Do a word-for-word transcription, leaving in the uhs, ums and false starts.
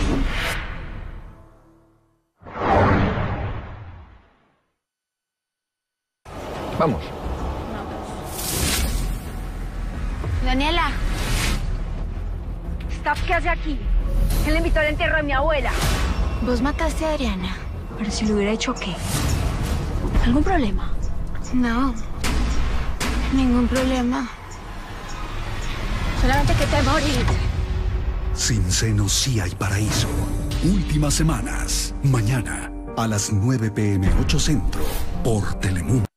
Vamos. Daniela. ¿Staff qué hace aquí? Él le invitó al entierro de mi abuela. Vos mataste a Adriana. Pero si lo hubiera hecho, ¿qué? ¿Algún problema? No. Ningún problema. Solamente que te morir. Sin senos sí hay paraíso. Últimas semanas. Mañana a las nueve p m ocho Centro por Telemundo.